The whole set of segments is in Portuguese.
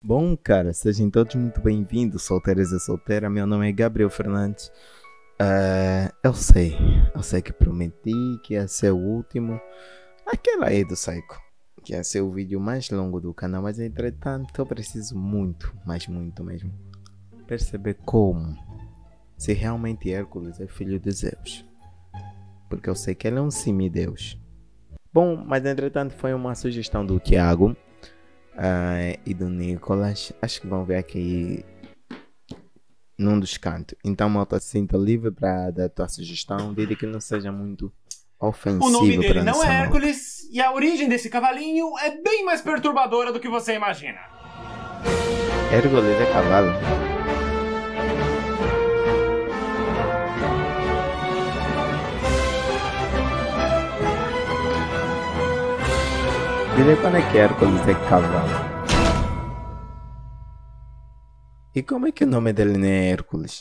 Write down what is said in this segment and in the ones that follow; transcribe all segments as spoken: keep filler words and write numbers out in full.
Bom, cara, sejam todos muito bem-vindos, solteiros e solteira. Meu nome é Gabriel Fernandes. Uh, eu sei, eu sei que prometi que ia ser o último. Aquela aí do Psycho, que ia ser o vídeo mais longo do canal, mas entretanto eu preciso muito, mas muito mesmo, perceber como, se realmente Hércules é filho de Zeus. Porque eu sei que ele é um semideus. Bom, mas entretanto foi uma sugestão do Thiago uh, e do Nicolas. Acho que vão ver aqui num dos cantos. Então, malta, se sinta livre para dar a tua sugestão, desde que não seja muito ofensivo. O nome dele pra não nossa é malta. Hércules e a origem desse cavalinho é bem mais perturbadora do que você imagina. Hércules é cavalo. Direi quando é que Hércules é cavalo. E como é que o nome dele não é Hércules?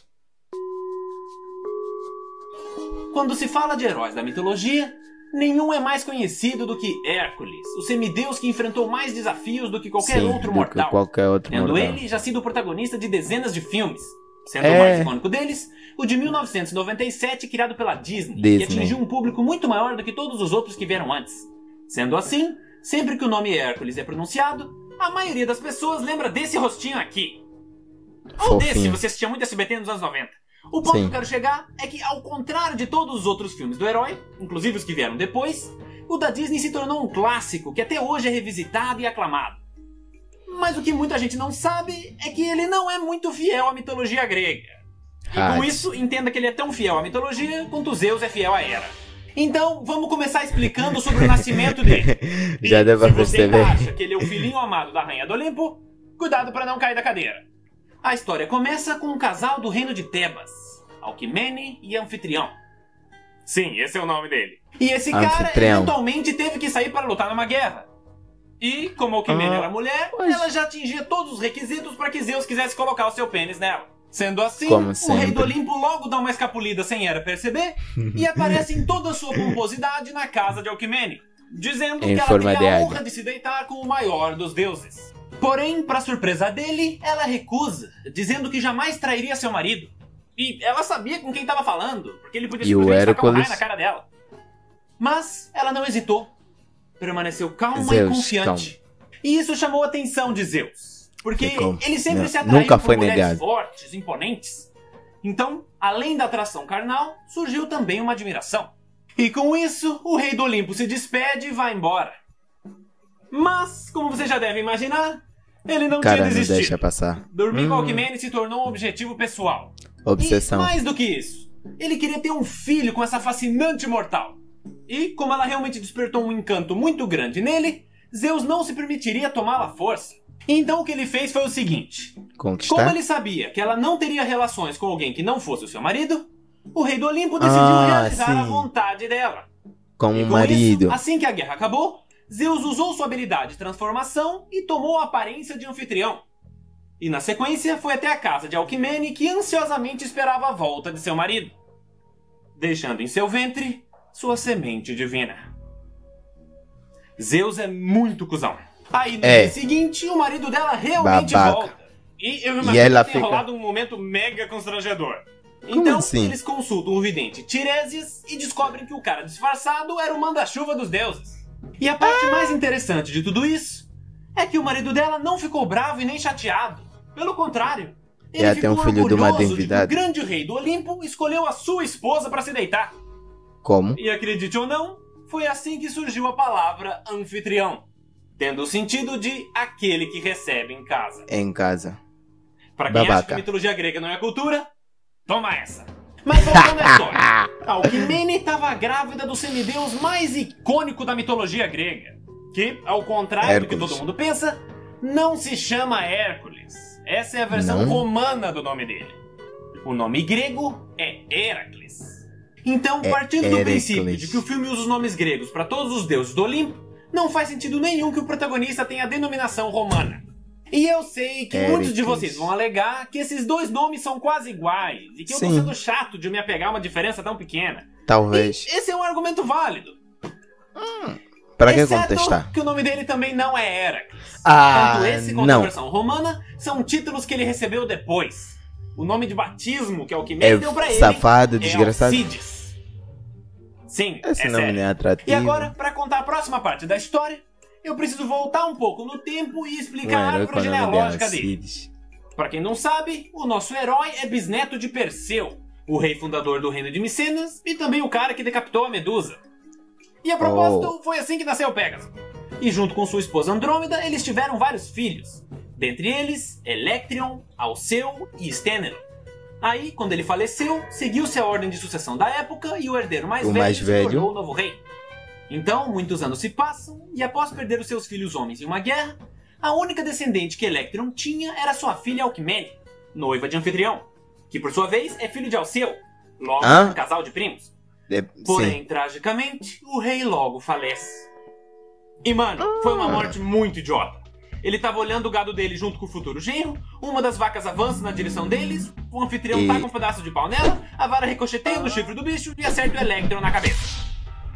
Quando se fala de heróis da mitologia, nenhum é mais conhecido do que Hércules, o semideus que enfrentou mais desafios do que qualquer Sim, outro do mortal, que qualquer outro tendo mortal. ele já sido protagonista de dezenas de filmes, sendo É. o mais icônico deles o de mil novecentos e noventa e sete, criado pela Disney, Disney. que atingiu um público muito maior do que todos os outros que vieram antes. Sendo assim, sempre que o nome Hércules é pronunciado, a maioria das pessoas lembra desse rostinho aqui. Ou desse, se Fofinho. você assistia muito S B T nos anos noventa. O ponto Sim. que eu quero chegar é que, ao contrário de todos os outros filmes do herói, inclusive os que vieram depois, o da Disney se tornou um clássico que até hoje é revisitado e aclamado. Mas o que muita gente não sabe é que ele não é muito fiel à mitologia grega. E com Ah, isso, entenda que ele é tão fiel à mitologia quanto Zeus é fiel à Hera. Então, vamos começar explicando sobre o nascimento dele. Já E deu pra se você ainda perceber. acha que ele é o filhinho amado da Rainha do Olimpo, cuidado para não cair da cadeira. A história começa com um casal do reino de Tebas, Alquimene e Anfitrião. Sim, esse é o nome dele. E esse cara Anfitrião. eventualmente teve que sair para lutar numa guerra. E, como Alquimene Ah, era mulher, mas- ela já atingia todos os requisitos para que Zeus quisesse colocar o seu pênis nela. Sendo assim, Como o rei sempre. do Olimpo logo dá uma escapulida sem Hera perceber e aparece em toda a sua pomposidade na casa de Alquimene, dizendo Em que ela forma teria de a águia. honra de se deitar com o maior dos deuses. Porém, para surpresa dele, ela recusa, dizendo que jamais trairia seu marido. E ela sabia com quem estava falando, porque ele podia E o simplesmente tacar um raio Hércules? na cara dela. Mas ela não hesitou. Permaneceu calma Zeus, e confiante. E isso chamou a atenção de Zeus. Porque Ficou. ele sempre Não, se atraiu nunca por foi mulheres negado. fortes, imponentes. Então, além da atração carnal, surgiu também uma admiração. E com isso, o rei do Olimpo se despede e vai embora. Mas, como você já deve imaginar, ele não Cara, tinha não desistido. deixa passar. Dormir com Hum. Alquimene se tornou um objetivo pessoal. Obsessão. E mais do que isso, ele queria ter um filho com essa fascinante mortal. E, como ela realmente despertou um encanto muito grande nele, Zeus não se permitiria tomá-la à força. Então o que ele fez foi o seguinte. Como Conquistar? ele sabia que ela não teria relações com alguém que não fosse o seu marido, o rei do Olimpo decidiu Ah, realizar a sim. vontade dela. Como E um com marido. isso, assim que a guerra acabou, Zeus usou sua habilidade de transformação e tomou a aparência de anfitrião. E na sequência foi até a casa de Alquimene, que ansiosamente esperava a volta de seu marido, deixando em seu ventre sua semente divina. Zeus é muito cuzão. Aí no É. dia seguinte, o marido dela realmente Babaca. volta. E eu imagino E ela que tenha fica- rolado um momento mega constrangedor. Como Então, assim? eles consultam o vidente Tiresias e descobrem que o cara disfarçado era o manda-chuva dos deuses. E a parte mais interessante de tudo isso é que o marido dela não ficou bravo e nem chateado. Pelo contrário, ele Ela tem um ficou filho de uma orgulhoso de que o divindade. grande rei do Olimpo escolheu a sua esposa para se deitar. Como? E acredite ou não, foi assim que surgiu a palavra anfitrião, tendo o sentido de aquele que recebe em casa. Em casa. Pra quem acha Babaca. que a mitologia grega não é cultura, toma essa. Mas voltando à história, Alquimene estava grávida do semideus mais icônico da mitologia grega, que, ao contrário do que Hércules. todo mundo pensa, não se chama Hércules. Essa é a versão Não? romana do nome dele. O nome grego é Heracles. Então, É partindo do Heracles. princípio de que o filme usa os nomes gregos para todos os deuses do Olimpo, não faz sentido nenhum que o protagonista tenha a denominação romana. E eu sei que muitos de Heracles. vocês vão alegar que esses dois nomes são quase iguais e que eu tô Sim. sendo chato de me apegar a uma diferença tão pequena. Talvez. E esse é um argumento válido. Pra que Exceto contestar? que o nome dele também não é Heracles. Ah, Tanto esse quanto não. a versão romana são títulos que ele recebeu depois. O nome de batismo que Alquimene É deu pra ele safado, é desgraçado. Alcides. Sim, Esse é nome sério. não é atrativo. E agora, pra contar a próxima parte da história, eu preciso voltar um pouco no tempo e explicar Um a herói árvore com o nome de genealógica dele. Alcides. Pra quem não sabe, o nosso herói é bisneto de Perseu, o rei fundador do reino de Micenas e também o cara que decapitou a Medusa. E a propósito, Oh. foi assim que nasceu Pégaso. E junto com sua esposa Andrômeda, eles tiveram vários filhos. Dentre eles, Electrion, Alceu e Stênelo. Aí, quando ele faleceu, seguiu-se a ordem de sucessão da época e o herdeiro mais O velho mais se velho. tornou o novo rei. Então, muitos anos se passam, e após perder os seus filhos homens em uma guerra, a única descendente que Electrion tinha era sua filha Alquimene, noiva de Anfitrião, que por sua vez é filho de Alceu, logo Hã? um casal de primos. É, Porém, sim. tragicamente, o rei logo falece. E mano, foi uma morte muito idiota. Ele tava olhando o gado dele junto com o futuro genro, uma das vacas avança na direção deles, o anfitrião E- taca um pedaço de pau nela, a vara ricocheteia no chifre do bicho e acerta o Electron na cabeça.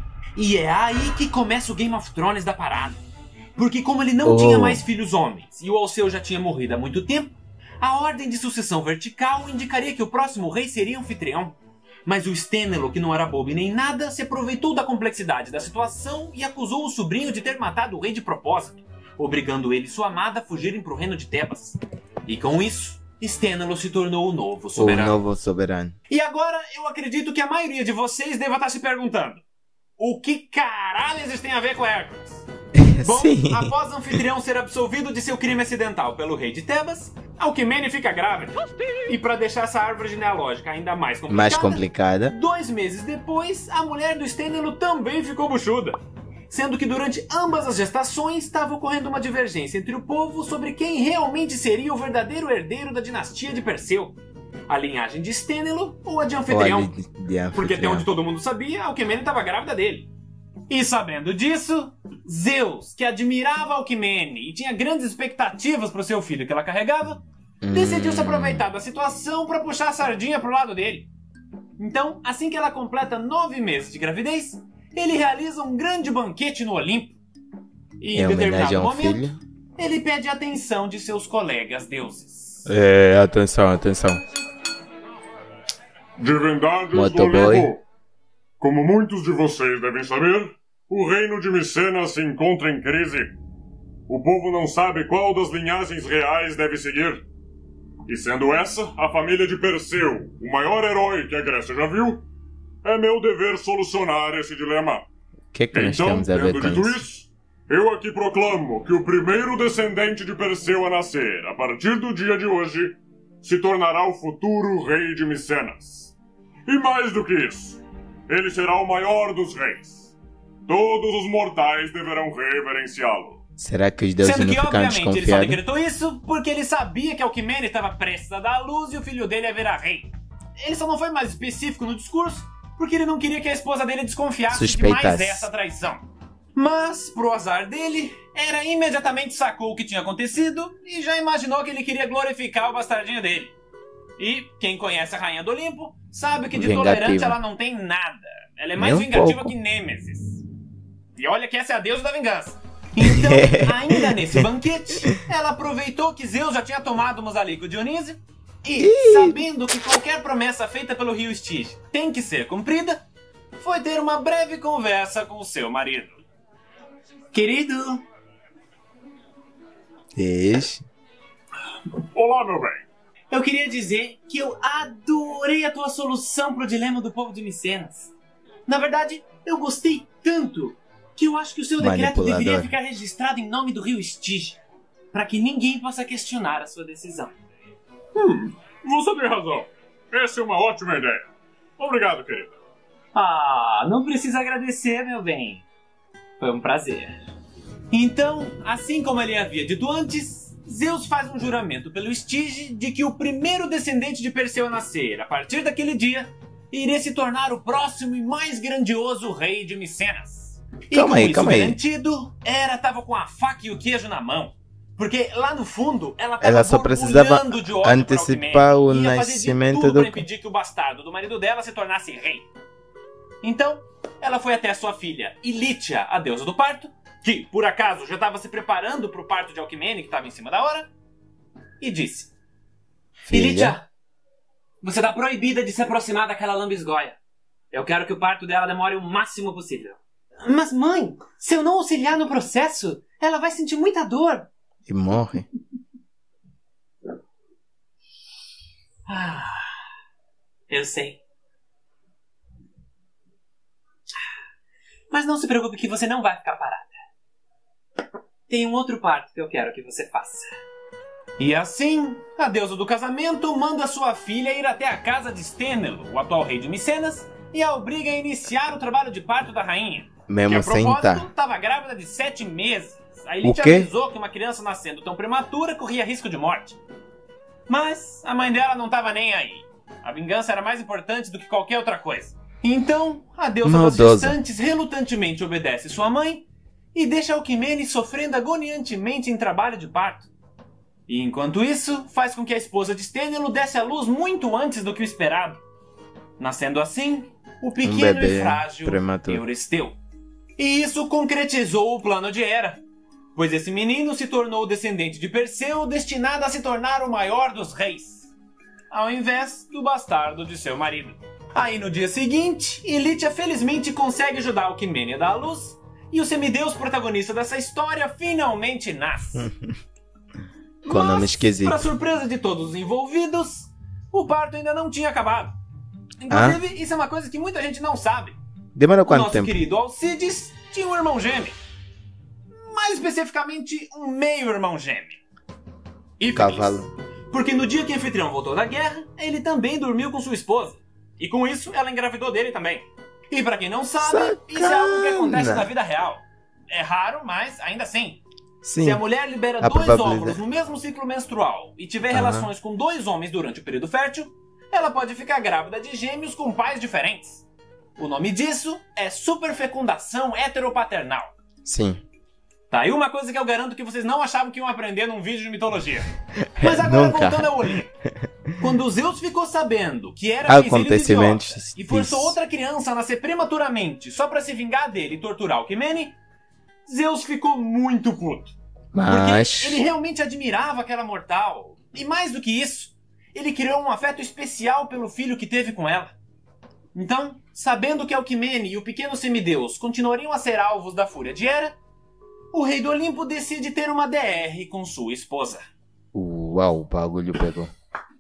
E é aí que começa o Game of Thrones da parada. Porque como ele não Oh. tinha mais filhos homens e o Alceu já tinha morrido há muito tempo, a ordem de sucessão vertical indicaria que o próximo rei seria Anfitrião. Mas o Stênelo, que não era bobo e nem nada, se aproveitou da complexidade da situação e acusou o sobrinho de ter matado o rei de propósito, obrigando ele e sua amada a fugirem para o reino de Tebas. E com isso, Stênelo se tornou o novo O soberano. novo soberano. E agora, eu acredito que a maioria de vocês deva estar se perguntando: o que caralho isso tem a ver com Hércules? Bom, Sim. após Anfitrião ser absolvido de seu crime acidental pelo rei de Tebas, Alquimene fica grávida. E para deixar essa árvore genealógica ainda mais complicada, Mais complicada. dois meses depois, a mulher do Stênelo também ficou buchuda. Sendo que durante ambas as gestações estava ocorrendo uma divergência entre o povo sobre quem realmente seria o verdadeiro herdeiro da dinastia de Perseu. A linhagem de Stênelo ou a de Anfitrião. Olha, de- de Porque até anfitrião. onde todo mundo sabia, Alquimene estava grávida dele. E sabendo disso, Zeus, que admirava Alquimene e tinha grandes expectativas para o seu filho que ela carregava, Hum. decidiu se aproveitar da situação para puxar a sardinha pro lado dele. Então, assim que ela completa nove meses de gravidez, ele realiza um grande banquete no Olimpo. E Em em homenagem determinado a um momento, filho. ele pede a atenção de seus colegas deuses. É, atenção, atenção. Divindades do Motoboy. Olimpo. Como muitos de vocês devem saber, o reino de Micenas se encontra em crise. O povo não sabe qual das linhagens reais deve seguir. E sendo essa a família de Perseu, o maior herói que a Grécia já viu, é meu dever solucionar esse dilema. O que é que nós Então, temos a ver tendo com dito isso? isso, eu aqui proclamo que o primeiro descendente de Perseu a nascer, a partir do dia de hoje, se tornará o futuro rei de Micenas. E mais do que isso, ele será o maior dos reis. Todos os mortais deverão reverenciá-lo. Será que os deuses Sendo não que, ficaram obviamente, ele só desconfiados? decretou isso porque ele sabia que Alquimene estava prestes a dar à luz e o filho dele ia virar rei. Ele só não foi mais específico no discurso porque ele não queria que a esposa dele desconfiasse de mais Suspeitasse. essa traição. Mas, pro azar dele, Hera imediatamente sacou o que tinha acontecido e já imaginou que ele queria glorificar o bastardinho dele. E quem conhece a Rainha do Olimpo sabe que de Vingativa. tolerante ela não tem nada. Ela é mais Nem um vingativa pouco. que Nêmesis. E olha que essa é a deusa da vingança. Então, ainda nesse banquete, ela aproveitou que Zeus já tinha tomado o mosaico de Dionísio e, sabendo que qualquer promessa feita pelo rio Estige tem que ser cumprida, foi ter uma breve conversa com o seu marido. Querido, Deixa. Olá, meu bem. eu queria dizer que eu adorei a tua solução pro dilema do povo de Micenas. Na verdade, eu gostei tanto que eu acho que o seu decreto Manipulador. deveria ficar registrado em nome do rio Estige, para que ninguém possa questionar a sua decisão. Hum, você tem razão. Essa é uma ótima ideia. Obrigado, querida. Ah, não precisa agradecer, meu bem. Foi um prazer. Então, assim como ele havia dito antes, Zeus faz um juramento pelo Estige de que o primeiro descendente de Perseu a nascer, a partir daquele dia, iria se tornar o próximo e mais grandioso rei de Micenas. E Calma com aí, isso calma aí. garantido, Hera tava com a faca e o queijo na mão. Porque lá no fundo, ela tava Ela só precisava borbulhando de ódio por antecipar Alquimene o e ia fazer de nascimento tudo do- pra impedir que o bastardo do marido dela se tornasse rei. Então, ela foi até a sua filha, Ilítia, a deusa do parto, que, por acaso, já estava se preparando para o parto de Alcmene, que estava em cima da hora, e disse: Filha? Ilítia, você está proibida de se aproximar daquela lambisgoia. Eu quero que o parto dela demore o máximo possível. Mas, mãe, se eu não auxiliar no processo, ela vai sentir muita dor. E morre. Ah, eu sei. Mas não se preocupe que você não vai ficar parada. Tem um outro parto que eu quero que você faça. E assim, a deusa do casamento manda sua filha ir até a casa de Stênelo, o atual rei de Micenas, e a obriga a iniciar o trabalho de parto da rainha. Mesmo que, a sem propósito, tá. estava grávida de sete meses. A O Elite quê? avisou que uma criança nascendo tão prematura corria risco de morte. Mas a mãe dela não estava nem aí. A vingança era mais importante do que qualquer outra coisa. Então, a deusa das Maldosa. gestantes relutantemente obedece sua mãe e deixa Alcmene sofrendo agoniantemente em trabalho de parto. E enquanto isso, faz com que a esposa de Stênelo desse à luz muito antes do que o esperado, nascendo assim o pequeno bebê e frágil prematuro. Euristeu. E isso concretizou o plano de Hera, pois esse menino se tornou descendente de Perseu, destinado a se tornar o maior dos reis, ao invés do bastardo de seu marido. Aí no dia seguinte, Ilítia felizmente consegue ajudar Alcmene a dar à luz, e o semideus protagonista dessa história finalmente nasce. Com nome Mas, esquisito. para surpresa de todos os envolvidos, o parto ainda não tinha acabado. Inclusive, isso é uma coisa que muita gente não sabe. Demorou O quanto nosso tempo? querido Alcides tinha um irmão gêmeo. Mais especificamente, um meio-irmão gêmeo. E feliz, Cavalo. porque no dia que o anfitrião voltou da guerra, ele também dormiu com sua esposa. E com isso, ela engravidou dele também. E pra quem não sabe, isso é algo que acontece Sacana. na vida real. É raro, mas ainda assim. Sim. Se a mulher libera A dois probabilidade. óvulos no mesmo ciclo menstrual e tiver Aham. relações com dois homens durante o período fértil, ela pode ficar grávida de gêmeos com pais diferentes. O nome disso é superfecundação heteropaternal. Sim. Tá aí uma coisa que eu garanto que vocês não achavam que iam aprender num vídeo de mitologia. Mas agora Nunca. voltando ao Olimpo. Quando Zeus ficou sabendo que era filho Acontecimentos idiota e forçou disso. outra criança a nascer prematuramente só pra se vingar dele e torturar Alcmene, Zeus ficou muito puto. Mas... Porque ele realmente admirava aquela mortal. E mais do que isso, ele criou um afeto especial pelo filho que teve com ela. Então, sabendo que Alcmene e o pequeno semideus continuariam a ser alvos da fúria de Hera, o rei do Olimpo decide ter uma D R com sua esposa. Uau, o bagulho pegou.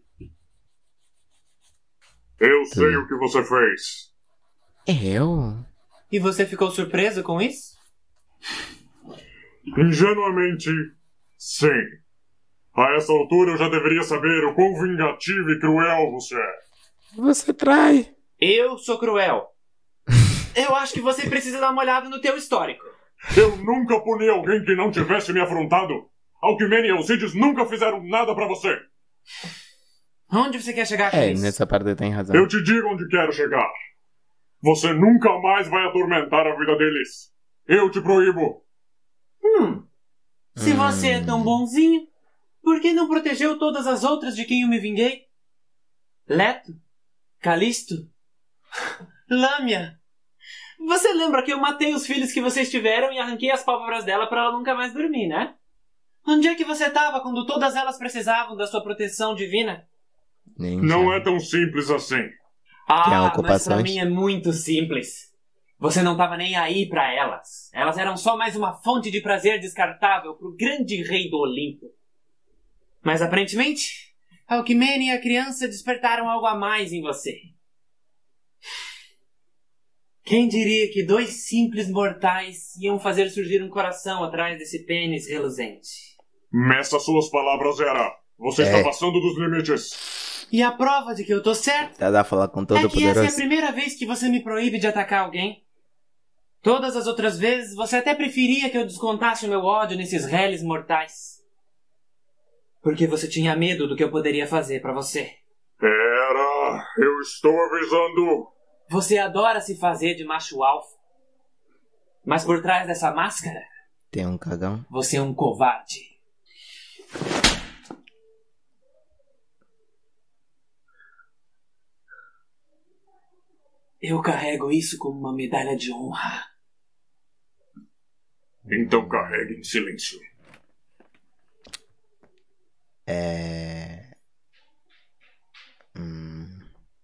Eu sei Sim. o que você fez. Eu? E você ficou surpreso com isso? Ingenuamente, sim. A essa altura eu já deveria saber o quão vingativo e cruel você é. Você trai. Eu sou cruel. Eu acho que você precisa dar uma olhada no teu histórico. Eu nunca puni alguém que não tivesse me afrontado. Alcmene e Alcides nunca fizeram nada pra você. Onde você quer chegar com É, isso? nessa parte tem razão. Eu te digo onde quero chegar. Você nunca mais vai atormentar a vida deles. Eu te proíbo. Hum. Se Hum. você é tão bonzinho, por que não protegeu todas as outras de quem eu me vinguei? Leto? Calisto? Lâmia? Você lembra que eu matei os filhos que vocês tiveram e arranquei as pálpebras dela pra ela nunca mais dormir, né? Onde é que você estava quando todas elas precisavam da sua proteção divina? Nem Não sabe. é tão simples assim. Ah, Tem mas ocupações? pra mim é muito simples. Você não estava nem aí pra elas. Elas eram só mais uma fonte de prazer descartável pro grande rei do Olimpo. Mas aparentemente, Alcmene e a criança despertaram algo a mais em você. Quem diria que dois simples mortais iam fazer surgir um coração atrás desse pênis reluzente? Meça suas palavras, Hera. Você É. está passando dos limites. E a prova de que eu tô certo Tá dá falar com todo é que essa é a poderoso. primeira vez que você me proíbe de atacar alguém. Todas as outras vezes, você até preferia que eu descontasse o meu ódio nesses réis mortais. Porque você tinha medo do que eu poderia fazer pra você. Hera, eu estou avisando. Você adora se fazer de macho alfa. Mas por trás dessa máscara, Tem um cagão. você é um covarde. Eu carrego isso como uma medalha de honra. Então carregue em silêncio. É... Hum...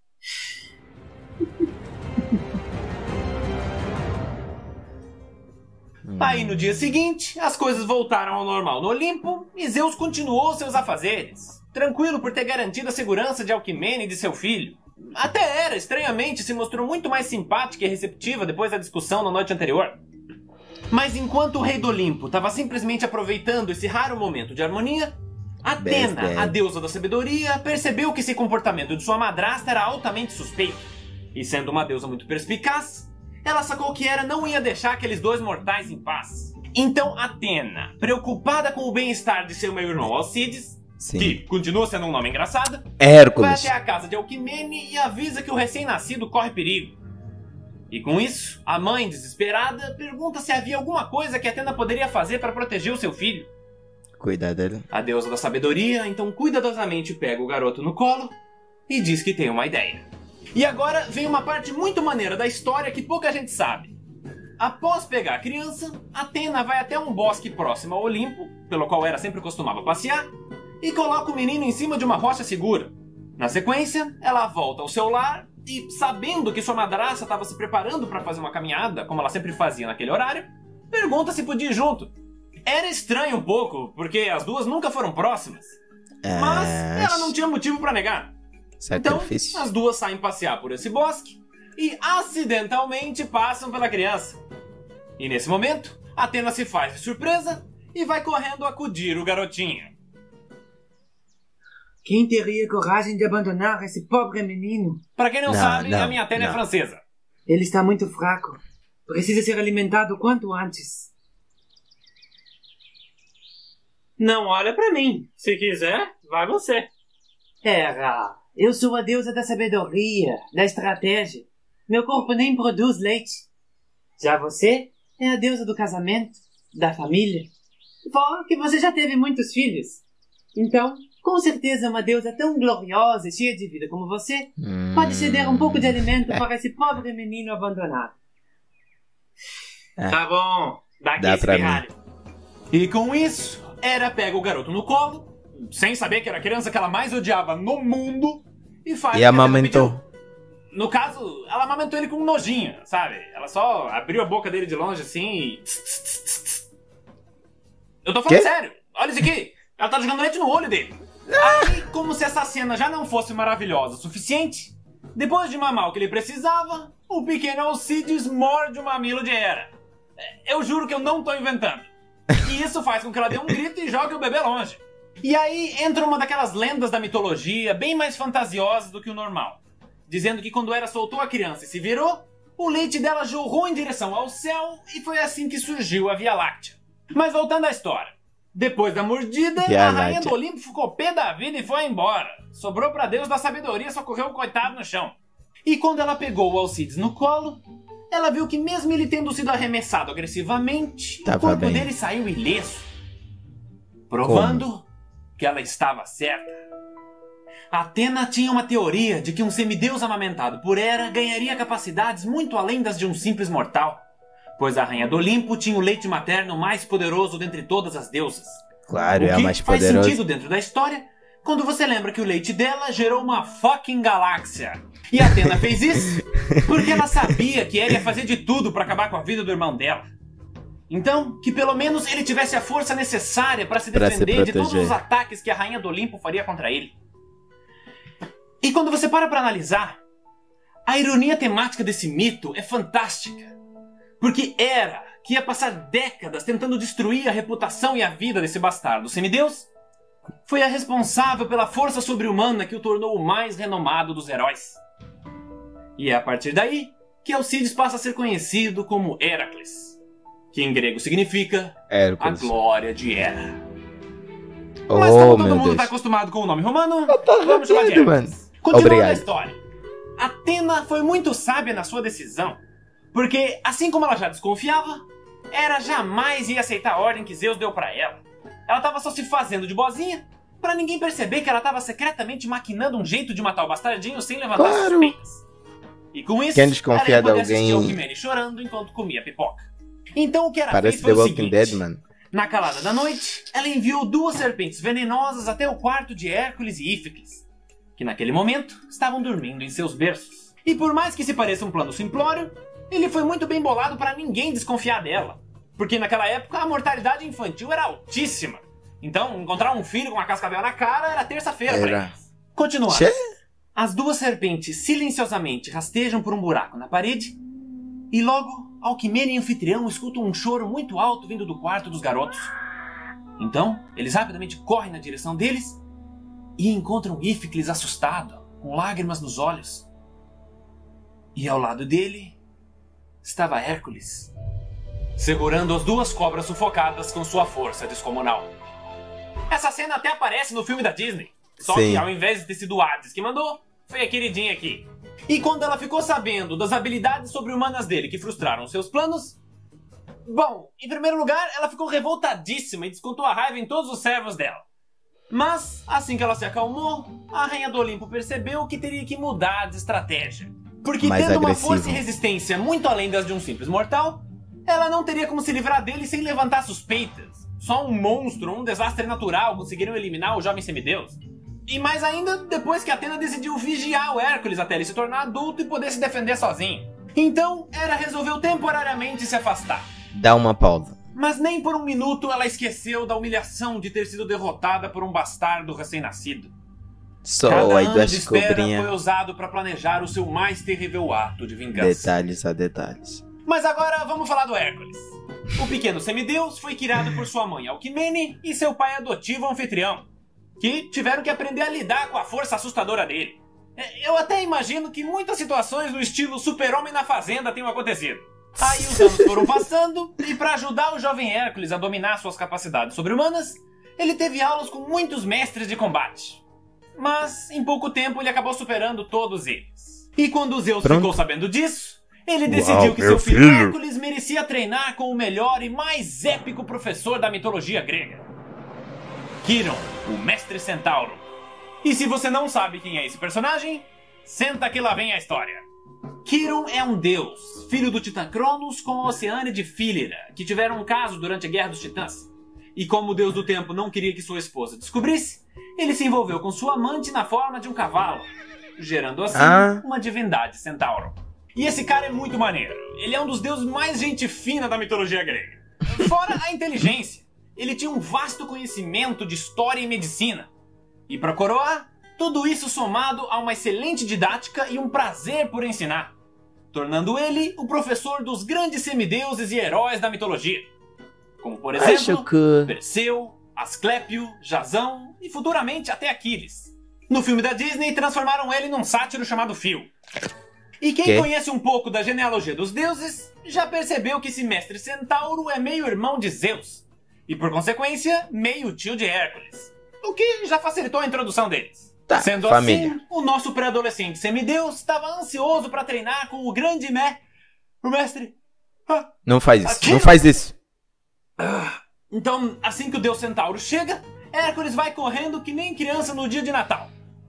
Aí no dia seguinte, as coisas voltaram ao normal no Olimpo e Zeus continuou seus afazeres, tranquilo por ter garantido a segurança de Alquimene e de seu filho. Até Hera, estranhamente, se mostrou muito mais simpática e receptiva depois da discussão na noite anterior. Mas enquanto o rei do Olimpo estava simplesmente aproveitando esse raro momento de harmonia, Atena, a deusa da sabedoria, percebeu que esse comportamento de sua madrasta era altamente suspeito. E sendo uma deusa muito perspicaz, ela sacou que Hera não ia deixar aqueles dois mortais em paz. Então Atena, preocupada com o bem-estar de seu meio-irmão Alcides, Sim. que continua sendo um nome engraçado, Hércules. vai até a casa de Alquimene e avisa que o recém-nascido corre perigo. E com isso, a mãe, desesperada, pergunta se havia alguma coisa que Atena poderia fazer para proteger o seu filho. Cuidar dele. A deusa da sabedoria, então cuidadosamente pega o garoto no colo e diz que tem uma ideia. E agora vem uma parte muito maneira da história que pouca gente sabe. Após pegar a criança, Atena vai até um bosque próximo ao Olimpo, pelo qual Hera sempre costumava passear, e coloca o menino em cima de uma rocha segura. Na sequência, ela volta ao seu lar e, sabendo que sua madrasta estava se preparando para fazer uma caminhada, como ela sempre fazia naquele horário, pergunta se podia ir junto. Era estranho um pouco, porque as duas nunca foram próximas. É... Mas ela não tinha motivo para negar. Então, Sacrifício. as duas saem passear por esse bosque e acidentalmente passam pela criança. E nesse momento, Atena se faz de surpresa e vai correndo acudir o garotinho. Quem teria coragem de abandonar esse pobre menino? Pra quem não, Não, sabe, não, a minha Atena não. é francesa. Ele está muito fraco. Precisa ser alimentado o quanto antes. Não olha pra mim. Se quiser, vai você. Hera, eu sou a deusa da sabedoria, da estratégia. Meu corpo nem produz leite. Já você é a deusa do casamento, da família. Fora que você já teve muitos filhos. Então, com certeza uma deusa tão gloriosa e cheia de vida como você Hum... pode ceder um pouco de alimento para esse pobre menino abandonado. É. Tá bom. Dá aqui Dá esse pra pirralho. E com isso, Hera pega o garoto no colo, sem saber que era a criança que ela mais odiava no mundo, e faz o E que Atena amamentou. pediu. No caso, ela amamentou ele com um nojinho, sabe? Ela só abriu a boca dele de longe assim e... Eu tô falando Quê? sério. Olha isso aqui. Ela tá jogando leite no olho dele. Aí, como se essa cena já não fosse maravilhosa o suficiente, depois de mamar o que ele precisava, o pequeno Alcides morde o mamilo de Hera. Eu juro que eu não tô inventando. E isso faz com que ela dê um grito e jogue o bebê longe. E aí entra uma daquelas lendas da mitologia bem mais fantasiosas do que o normal, dizendo que quando Hera soltou a criança e se virou, o leite dela jorrou em direção ao céu e foi assim que surgiu a Via Láctea. Mas voltando à história. Depois da mordida, Via a rainha Láctea. do Olimpo ficou pé da vida e foi embora. Sobrou pra Deus da sabedoria socorrer o coitado no chão. E quando ela pegou o Alcides no colo, ela viu que mesmo ele tendo sido arremessado agressivamente, Tava o corpo bem. dele saiu ileso. Provando que ela estava certa. Atena tinha uma teoria de que um semideus amamentado por Hera ganharia capacidades muito além das de um simples mortal, pois a rainha do Olimpo tinha o leite materno mais poderoso dentre todas as deusas. Claro, O é a que mais faz poderosa. sentido dentro da história quando você lembra que o leite dela gerou uma fucking galáxia. E a Atena fez isso porque ela sabia que Hera ia fazer de tudo para acabar com a vida do irmão dela. Então, que pelo menos ele tivesse a força necessária para se Pra se defender de todos proteger. os ataques que a rainha do Olimpo faria contra ele. E quando você para para analisar, a ironia temática desse mito é fantástica. Porque Hera, que ia passar décadas tentando destruir a reputação e a vida desse bastardo semideus, foi a responsável pela força sobre-humana que o tornou o mais renomado dos heróis. E é a partir daí que Alcides passa a ser conhecido como Heracles, que em grego significa a Hércules. glória de Hera. Oh, Mas como todo meu mundo Deus. está acostumado com o nome romano, tá vamos chamar de rápido, Heracles. mano. Continuando Obrigado. a história. Atena foi muito sábia na sua decisão, porque, assim como ela já desconfiava, Hera jamais ia aceitar a ordem que Zeus deu pra ela. Ela estava só se fazendo de boazinha, pra ninguém perceber que ela estava secretamente maquinando um jeito de matar o bastardinho sem levantar Claro. suspeitas. E com isso, Quem desconfia era de assistir alguém- Alckmin chorando enquanto comia pipoca. Então o que era Parece feito foi The o Walking seguinte. Dead, mano. Na calada da noite, ela enviou duas serpentes venenosas até o quarto de Hércules e Íficles, que naquele momento estavam dormindo em seus berços. E por mais que se pareça um plano simplório, ele foi muito bem bolado para ninguém desconfiar dela. Porque naquela época a mortalidade infantil era altíssima. Então, encontrar um filho com uma cascavel na cara era terça-feira pra Era. eles. Continuando. Tchê? As duas serpentes silenciosamente rastejam por um buraco na parede e logo Alckmin e o anfitrião escutam um choro muito alto vindo do quarto dos garotos. Então, eles rapidamente correm na direção deles e encontram Íficles assustado, com lágrimas nos olhos. E ao lado dele estava Hércules, segurando as duas cobras sufocadas com sua força descomunal. Essa cena até aparece no filme da Disney. Só Sim. que ao invés de ter sido o Hades que mandou, foi a queridinha aqui. E quando ela ficou sabendo das habilidades sobre-humanas dele que frustraram seus planos... Bom, em primeiro lugar, ela ficou revoltadíssima e descontou a raiva em todos os servos dela. Mas, assim que ela se acalmou, a Rainha do Olimpo percebeu que teria que mudar de estratégia. Porque Mais tendo uma agressivo. força e resistência muito além das de um simples mortal, ela não teria como se livrar dele sem levantar suspeitas. Só um monstro ou um desastre natural conseguiram eliminar o jovem semideus. E mais ainda, depois que Atena decidiu vigiar o Hércules até ele se tornar adulto e poder se defender sozinho. Então, Hera resolveu temporariamente se afastar. Dá uma pausa. Mas nem por um minuto ela esqueceu da humilhação de ter sido derrotada por um bastardo recém-nascido. Só Cada aí ano duas de espera foi cobrinhas. usado para planejar o seu mais terrível ato de vingança. Detalhes a detalhes. Mas agora vamos falar do Hércules. O pequeno semideus foi criado por sua mãe Alcmene e seu pai adotivo Anfitrião, que tiveram que aprender a lidar com a força assustadora dele. É, Eu até imagino que muitas situações no estilo Super-Homem na Fazenda tenham acontecido. Aí os anos foram passando e para ajudar o jovem Hércules a dominar suas capacidades sobre-humanas, ele teve aulas com muitos mestres de combate. Mas em pouco tempo ele acabou superando todos eles. E quando Zeus Pronto. ficou sabendo disso, ele decidiu Uau, que meu seu filho, filho. Hércules merecia treinar com o melhor e mais épico professor da mitologia grega, Quiron, o Mestre Centauro. E se você não sabe quem é esse personagem, senta que lá vem a história. Quiron é um deus, filho do Titã Cronos com a Oceânia de Philira, que tiveram um caso durante a Guerra dos Titãs. E como o deus do tempo não queria que sua esposa descobrisse, ele se envolveu com sua amante na forma de um cavalo, gerando assim Ah. uma divindade centauro. E esse cara é muito maneiro. Ele é um dos deuses mais gente fina da mitologia grega. Fora a inteligência, ele tinha um vasto conhecimento de história e medicina. E para coroar, tudo isso somado a uma excelente didática e um prazer por ensinar, tornando ele o professor dos grandes semideuses e heróis da mitologia. Como por exemplo, Acho que... Perseu, Asclépio, Jasão e futuramente até Aquiles. No filme da Disney, transformaram ele num sátiro chamado Phil. E quem Que? conhece um pouco da genealogia dos deuses, já percebeu que esse mestre centauro é meio irmão de Zeus. E por consequência, meio tio de Hércules. O que já facilitou a introdução deles. Tá, Sendo família. assim, o nosso pré-adolescente semideus estava ansioso para treinar com o grande me... O mestre... Ah, Não faz isso, Aqui? não faz isso. Então, assim que o deus centauro chega, Hércules vai correndo que nem criança no dia de Natal.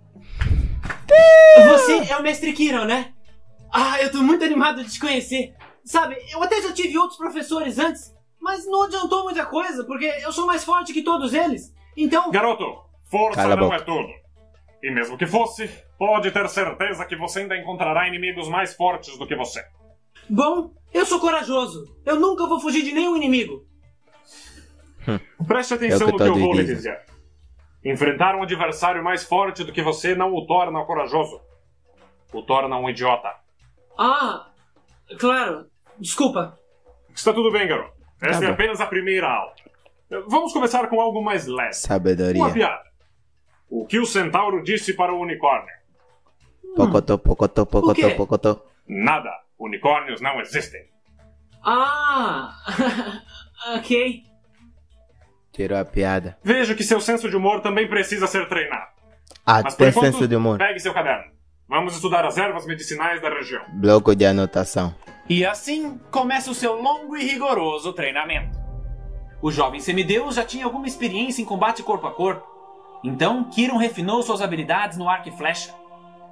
Você é o mestre Quiron, né? Ah, eu tô muito animado de te conhecer. Sabe, eu até já tive outros professores antes, mas não adiantou muita coisa, porque eu sou mais forte que todos eles. Então... Garoto, força Cala a não boca. é tudo. E mesmo que fosse, pode ter certeza que você ainda encontrará inimigos mais fortes do que você. Bom, eu sou corajoso. Eu nunca vou fugir de nenhum inimigo. Preste É atenção o que no que eu todo vou lhe dizem. dizer. Enfrentar um adversário mais forte do que você não o torna corajoso. O torna um idiota. Ah, claro. Desculpa. Está tudo bem, garoto. Esta Tá é bom. apenas a primeira aula. Vamos começar com algo mais leve. Uma Sabedoria. piada. O que o centauro disse para o unicórnio? Pocotó, pocotó, O pocotó, quê? pocotó. Nada. Unicórnios não existem. Ah, ok. Tirou a piada. Vejo que seu senso de humor também precisa ser treinado. Ah, Mas por tem enquanto, senso de humor. pegue seu caderno. Vamos estudar as ervas medicinais da região. Bloco de anotação. E assim começa o seu longo e rigoroso treinamento. O jovem semideus já tinha alguma experiência em combate corpo a corpo, então Quiron refinou suas habilidades no arco e flecha.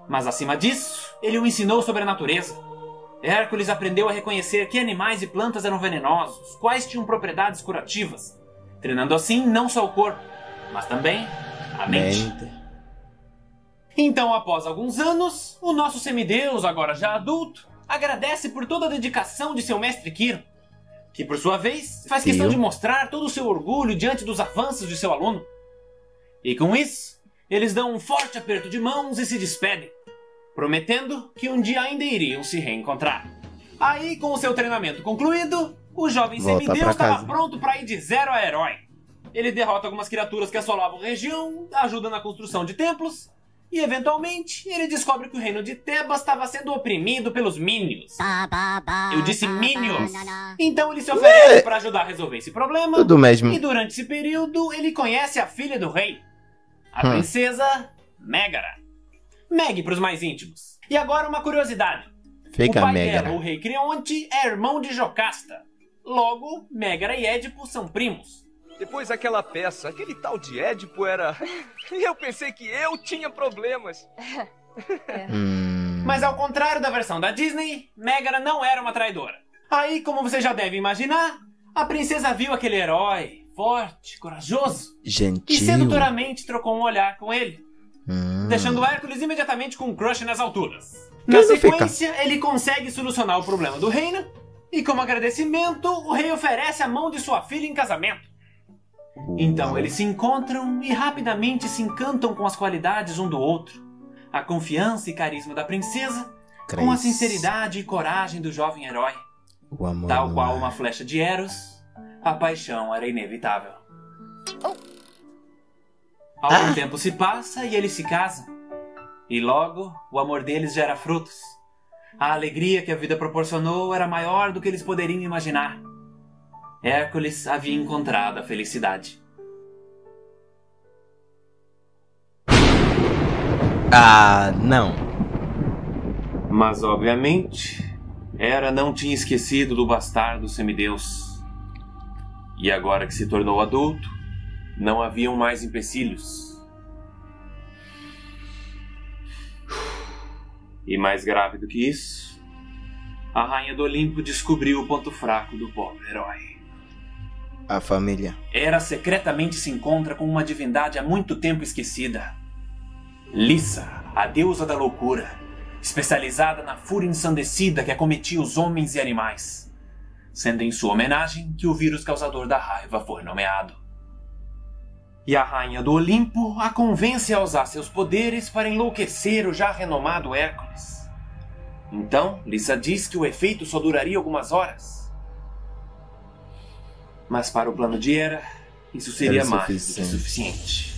Mas acima disso, ele o ensinou sobre a natureza. Hércules aprendeu a reconhecer que animais e plantas eram venenosos, quais tinham propriedades curativas, treinando assim não só o corpo, mas também a mente. Mente. Então, após alguns anos, o nosso semideus, agora já adulto, agradece por toda a dedicação de seu mestre Quiro, que por sua vez faz questão de mostrar todo o seu orgulho diante dos avanços de seu aluno. E com isso, eles dão um forte aperto de mãos e se despedem, prometendo que um dia ainda iriam se reencontrar. Aí, com o seu treinamento concluído, o jovem Volta semideus pra estava casa. pronto para ir de zero a herói. Ele derrota algumas criaturas que assolavam a região, ajuda na construção de templos, e eventualmente ele descobre que o reino de Tebas estava sendo oprimido pelos Minions. Eu disse Minions. Então ele se oferece para ajudar a resolver esse problema. Tudo mesmo. E durante esse período ele conhece a filha do rei, a Hum. princesa Megara. Meg para os mais íntimos. E agora uma curiosidade. Fica o pai Megara. dela, o rei Creonte, é irmão de Jocasta. Logo, Megara e Édipo são primos. Depois daquela peça, aquele tal de Édipo era... E eu pensei que eu tinha problemas. Hum. Mas ao contrário da versão da Disney, Megara não era uma traidora. Aí, como você já deve imaginar, a princesa viu aquele herói, forte, corajoso, e Gentil. sedutoramente trocou um olhar com ele, Hum. deixando Hércules imediatamente com um crush nas alturas. Quem Na não fica? sequência, ele consegue solucionar o problema do reino, e como agradecimento, o rei oferece a mão de sua filha em casamento. Então Uau. eles se encontram e rapidamente se encantam com as qualidades um do outro. A confiança e carisma da princesa, com a Cresce. sinceridade e coragem do jovem herói. O amor Tal no qual ar. uma flecha de Eros, a paixão era inevitável. Algum Ah. tempo se passa e eles se casam. E logo, o amor deles gera frutos. A alegria que a vida proporcionou era maior do que eles poderiam imaginar. Hércules havia encontrado a felicidade. Ah, não. Mas, obviamente, Hera não tinha esquecido do bastardo semideus. E agora que se tornou adulto, não haviam mais empecilhos. E mais grave do que isso, a Rainha do Olimpo descobriu o ponto fraco do pobre herói. A família. Hera secretamente se encontra com uma divindade há muito tempo esquecida. Lissa, a deusa da loucura, especializada na fúria ensandecida que acometia os homens e animais, sendo em sua homenagem que o vírus causador da raiva foi nomeado. E a Rainha do Olimpo a convence a usar seus poderes para enlouquecer o já renomado Hércules. Então, Lissa diz que o efeito só duraria algumas horas. Mas para o plano de Hera, isso seria Era mais do que suficiente. suficiente.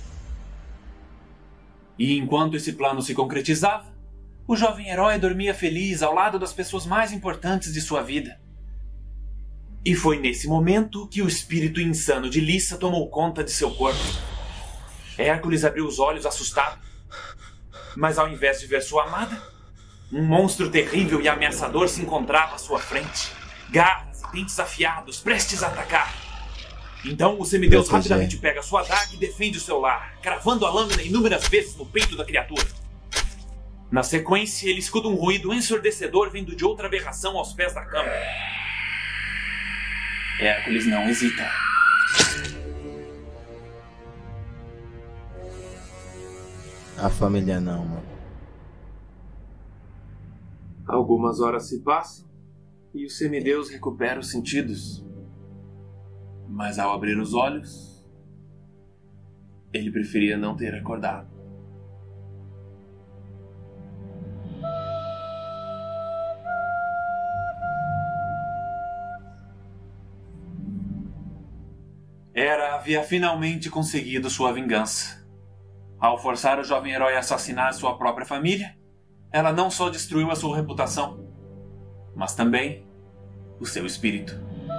E enquanto esse plano se concretizava, o jovem herói dormia feliz ao lado das pessoas mais importantes de sua vida. E foi nesse momento que o espírito insano de Lissa tomou conta de seu corpo. Hércules abriu os olhos assustado. Mas ao invés de ver sua amada, um monstro terrível e ameaçador se encontrava à sua frente. Garras e dentes afiados, prestes a atacar. Então o semideus Proteger. rapidamente pega sua adaga e defende o seu lar, cravando a lâmina inúmeras vezes no peito da criatura. Na sequência, ele escuta um ruído ensurdecedor vindo de outra aberração aos pés da cama. Hércules não hesita. A família não, mano. Algumas horas se passam e o semideus recupera os sentidos. Mas ao abrir os olhos, ele preferia não ter acordado. Hera havia finalmente conseguido sua vingança. Ao forçar o jovem herói a assassinar sua própria família, ela não só destruiu a sua reputação, mas também o seu espírito.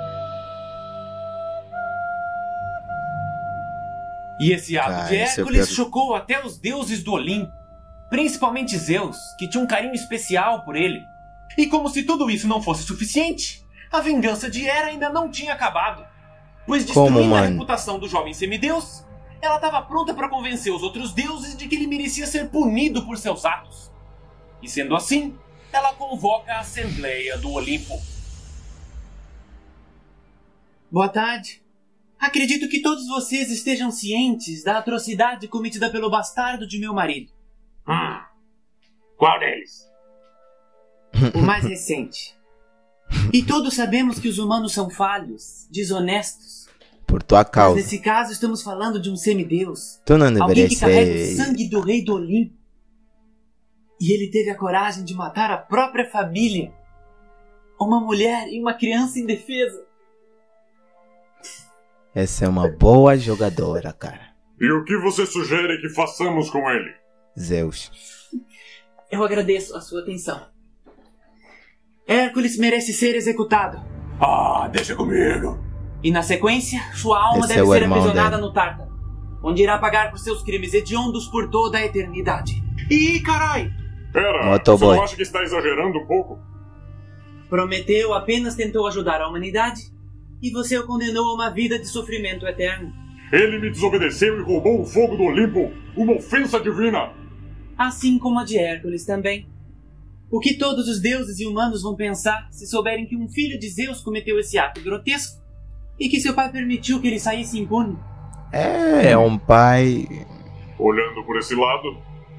E esse ato Cara, de esse é o Hércules pior- chocou até os deuses do Olimpo, principalmente Zeus, que tinha um carinho especial por ele. E como se tudo isso não fosse suficiente, a vingança de Hera ainda não tinha acabado. Pois Como, destruindo a mano? reputação do jovem semideus, ela estava pronta para convencer os outros deuses de que ele merecia ser punido por seus atos. E sendo assim, ela convoca a Assembleia do Olimpo. Boa tarde. Acredito que todos vocês estejam cientes da atrocidade cometida pelo bastardo de meu marido. Hum. Qual deles? O mais recente. E todos sabemos que os humanos são falhos, desonestos. Por tua causa. Mas nesse caso estamos falando de um semideus. Tu não Alguém deveria que carrega o ser... sangue do rei do Olimpo. E ele teve a coragem de matar a própria família. Uma mulher e uma criança indefesa. Essa é uma boa jogadora, cara. E o que você sugere que façamos com ele? Zeus. Eu agradeço a sua atenção. Hércules merece ser executado. Ah, deixa comigo. E na sequência, sua alma Esse deve é o ser irmão aprisionada dele. no Tártaro, onde irá pagar por seus crimes hediondos por toda a eternidade. Ih, carai! Pera, Motoboy. você não acha que está exagerando um pouco? Prometeu apenas tentou ajudar a humanidade, e você o condenou a uma vida de sofrimento eterno. Ele me desobedeceu e roubou o fogo do Olimpo, uma ofensa divina. Assim como a de Hércules também. O que todos os deuses e humanos vão pensar se souberem que um filho de Zeus cometeu esse ato grotesco e que seu pai permitiu que ele saísse impune? É, é um pai... Olhando por esse lado,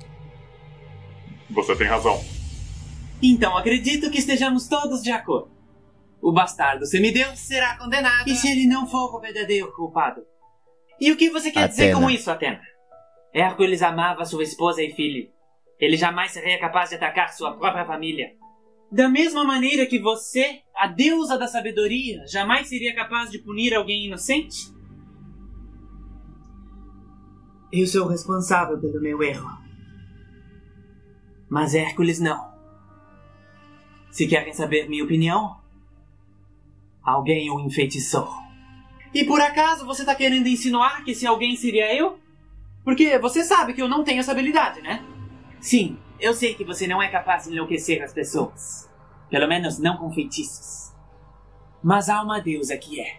você tem razão. Então acredito que estejamos todos de acordo. O bastardo semideus será condenado. E se ele não for o verdadeiro culpado? E o que você quer dizer Atena. com isso, Atena? Hércules amava sua esposa e filho. Ele jamais seria capaz de atacar sua própria família. Da mesma maneira que você, a deusa da sabedoria, jamais seria capaz de punir alguém inocente? Eu sou responsável pelo meu erro. Mas Hércules não. Se querem saber minha opinião, alguém o enfeitiçou. E por acaso você está querendo insinuar que esse alguém seria eu? Porque você sabe que eu não tenho essa habilidade, né? Sim, eu sei que você não é capaz de enlouquecer as pessoas. Pelo menos não com feitiços. Mas há uma deusa que é.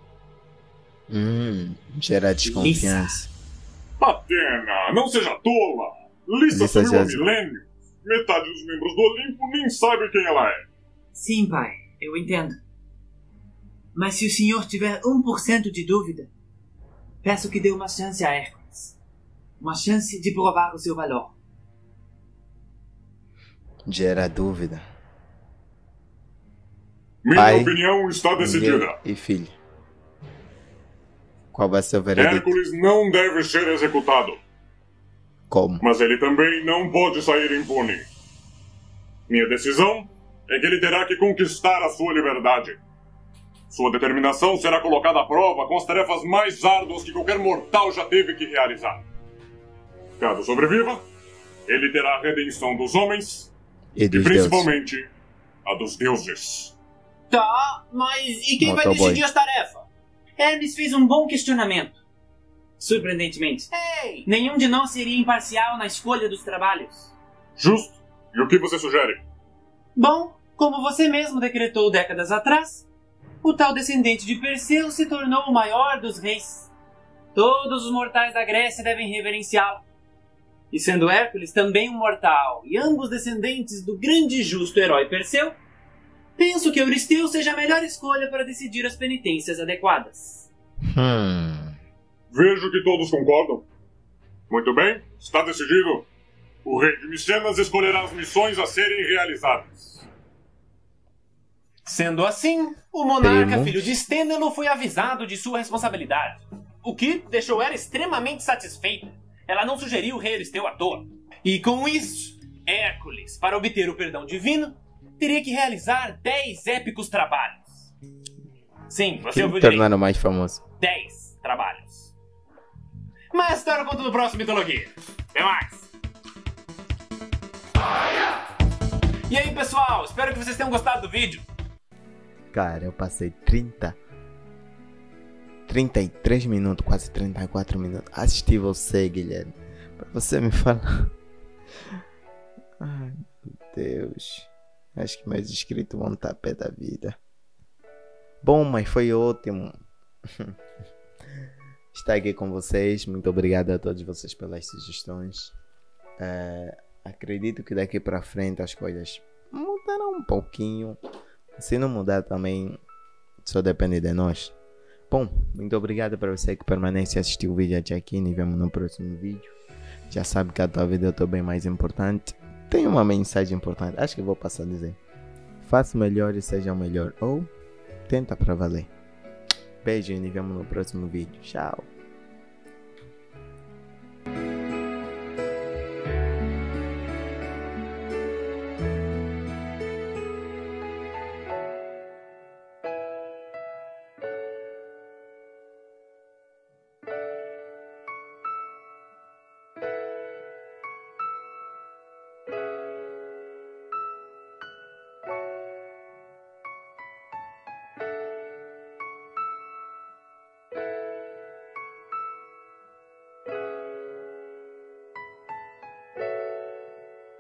Hum, gera desconfiança. Atena, não seja tola. Lissa Lissa sumiu há já- milênio. Metade dos membros do Olimpo nem sabe quem ela é. Sim, pai, eu entendo. Mas se o senhor tiver um por cento de dúvida, peço que dê uma chance a Hércules. Uma chance de provar o seu valor. Gera dúvida. Minha Pai, opinião está decidida. Ninguém- E filho. Qual vai ser o veredito? Hércules não deve ser executado. Como? Mas ele também não pode sair impune. Minha decisão é que ele terá que conquistar a sua liberdade. Sua determinação será colocada à prova com as tarefas mais árduas que qualquer mortal já teve que realizar. Caso sobreviva, ele terá a redenção dos homens E e dos deuses. principalmente a dos deuses. Tá, mas e quem vai Motoboy. decidir as tarefas? Hermes fez um bom questionamento. Surpreendentemente, Ei! nenhum de nós seria imparcial na escolha dos trabalhos. Justo? E o que você sugere? Bom, como você mesmo decretou décadas atrás, o tal descendente de Perseu se tornou o maior dos reis. Todos os mortais da Grécia devem reverenciá-lo. E sendo Hércules também um mortal, e ambos descendentes do grande e justo herói Perseu, penso que Euristeu seja a melhor escolha para decidir as penitências adequadas. Hum. Vejo que todos concordam. Muito bem, está decidido. O rei de Micenas escolherá as missões a serem realizadas. Sendo assim, o monarca Primo. filho de Stênelo foi avisado de sua responsabilidade, o que deixou ela extremamente satisfeita. Ela não sugeriu o rei Euristeu à toa. E com isso, Hércules, para obter o perdão divino, teria que realizar dez épicos trabalhos. Sim, você Que ouviu direito. tornaram mais famoso. dez trabalhos. Mas a história eu conto no próximo Mitologia. Até mais! E aí, pessoal? Espero que vocês tenham gostado do vídeo. Cara, eu passei trinta... trinta e três minutos, quase trinta e quatro minutos. Assisti você, Guilherme. Pra você me falar. Ai, meu Deus. Acho que meus inscritos vão estar pé da vida. Bom, mas foi ótimo. estar aqui com vocês. Muito obrigado a todos vocês pelas sugestões. Uh, acredito que daqui para frente as coisas mudarão um pouquinho. Se não mudar também, só depende de nós. Bom, muito obrigado para você que permanece a assistir o vídeo até aqui. E vemos no próximo vídeo. Já sabe que a tua vida é o teu bem mais importante. Tem uma mensagem importante, acho que vou passar a dizer. Faça o melhor e seja o melhor. Ou tenta para valer. Beijo e nos vemos no próximo vídeo. Tchau.